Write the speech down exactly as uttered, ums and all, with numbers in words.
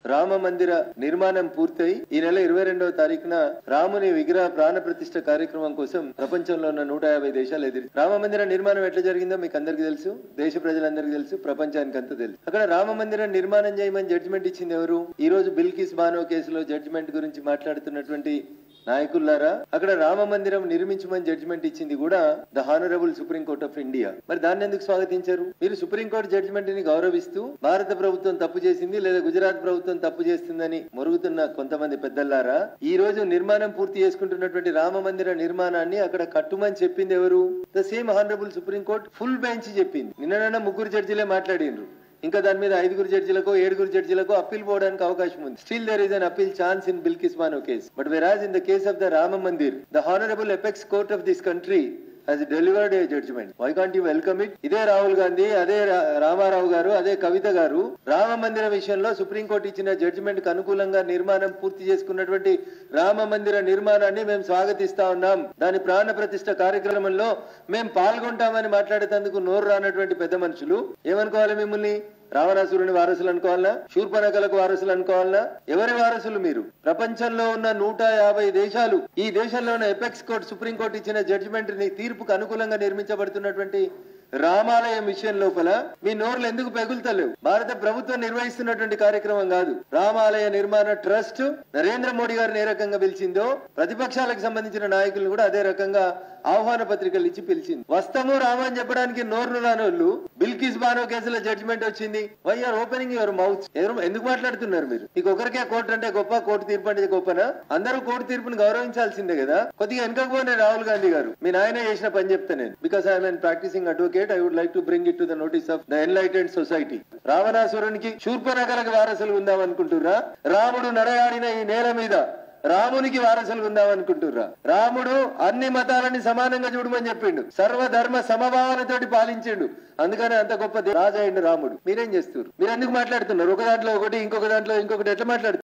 రామ మందిర నిర్మాణం పూర్తయి ఈ నెల ఇరవై రెండవ తారీఖున రాముని విగ్రహ ప్రాణ ప్రతిష్ఠ కార్యక్రమం కోసం ప్రపంచంలో ఉన్న నూట యాభై దేశాలు ఎదురు రామ మందిర నిర్మాణం ఎట్లా జరిగిందో మీకు అందరికీ తెలుసు, దేశ ప్రజలందరికీ తెలుసు, ప్రపంచానికి అంతా తెలుసు. అక్కడ రామ మందిరం నిర్మాణం చేయమని జడ్జిమెంట్ ఇచ్చింది ఎవరు? ఈ రోజు బిల్కిస్ బానో కేసులో జడ్జిమెంట్ గురించి మాట్లాడుతున్నటువంటి నాయకులారా, అక్కడ రామ మందిరం నిర్మించమని జడ్జిమెంట్ ఇచ్చింది కూడా the honourable supreme court of India. మరి దాన్ని ఎందుకు స్వాగతించారు? మీరు సుప్రీంకోర్టు జడ్జిమెంట్ ని గౌరవిస్తూ భారత ప్రభుత్వం తప్పు చేసింది లేదా గుజరాత్ ప్రభుత్వం తప్పు చేస్తుందని మొరుగుతున్న కొంతమంది పెద్దలారా, ఈ రోజు నిర్మాణం పూర్తి చేసుకుంటున్నటువంటి రామ మందిర నిర్మాణాన్ని అక్కడ కట్టుమని చెప్పింది ఎవరు? The same honourable supreme court full bench చెప్పింది. నిన్న ముగ్గురు జడ్జిలే మాట్లాడినరు, ఇంకా దాని మీద ఐదుగురు జడ్జిలకు ఏడుగురు జడ్జిలకు అప్పీల్ పోవడానికి అవకాశం ఉంది. Still there is an appeal chance in Bilkis Bano case. But whereas in the case of the Rama Mandir, the honourable apex court of this country has delivered a judgment. Why can't you welcome it? ఇదే రాహుల్ గాంధీ, అదే రామారావు గారు, అదే కవిత గారు రామ మందిర విషయంలో supreme court ఇచ్చిన judgement కు అనుకూలంగా నిర్మాణం పూర్తి చేసుకున్నటువంటి రామ మందిర నిర్మాణాన్ని మేము స్వాగతిస్తా ఉన్నాం, దాని ప్రాణ ప్రతిష్ఠ కార్యక్రమంలో మేము పాల్గొంటామని మాట్లాడేందుకు నోరు రానటువంటి పెద్ద మనుషులు ఏమనుకోవాలి? మిమ్మల్ని రావణాసురుని వారసులు అనుకోవాలనా? శూర్పణఖలకు వారసులు అనుకోవాలనా? ఎవరి వారసులు మీరు? ప్రపంచంలో ఉన్న నూట యాభై దేశాలు, ఈ దేశంలో ఉన్న ఎపెక్స్ కోర్టు సుప్రీంకోర్టు ఇచ్చిన జడ్జిమెంట్ ని తీర్పుకు అనుకూలంగా నిర్మించబడుతున్నటువంటి రామాలయం విషయం లోపల మీ నోర్లు ఎందుకు పెగులుతలేవు? భారత ప్రభుత్వం నిర్వహిస్తున్నటువంటి కార్యక్రమం కాదు. రామాలయ నిర్మాణ ట్రస్ట్ నరేంద్ర మోడీ గారిని ఏ రకంగా పిలిచిందో ప్రతిపక్షాలకు సంబంధించిన నాయకులను కూడా అదే రకంగా ఆహ్వాన పత్రికలు ఇచ్చి పిలిచింది. వస్తాము రామ అని చెప్పడానికి నోరు రానోళ్ళు బిల్కిస్ బానో కేసులో జడ్జిమెంట్ వచ్చింది. Why are opening your mouth? ఎందుకు మాట్లాడుతున్నారు మీరు? మీకు ఒకరికే కోర్టు అంటే గొప్ప, కోర్టు తీర్పు అంటే గొప్పనా? అందరూ కోర్టు తీర్పును గౌరవించాల్సిందే కదా. కొద్దిగా వెనకపోనే రాహుల్ గాంధీ గారు, మీ నాయన చేసిన పని చెప్తా నేను. Because I'm practising advocate, I would like to bring it to the notice of the enlightened society. రావణాసురునికి శూర్పణఖలకు వారసులు ఉందాం అనుకుంటుర్రా? రాముడు నడయాడిన ఈ నేల మీద రామునికి వారసులు ఉందాం అనుకుంటుర్రా? రాముడు అన్ని మతాలని సమానంగా చూడమని చెప్పిండు, సర్వధర్మ సమభావనతోటి పాలించిండు, అందుకని అంత గొప్ప రాజు అయిండు రాముడు. మీరేం చేస్తున్నారు? మీరు ఎందుకు మాట్లాడుతున్నారు? ఒక దాంట్లో ఒకటి, ఇంకొక దాంట్లో ఇంకొకటి, ఎట్లా మాట్లాడుతున్నారు?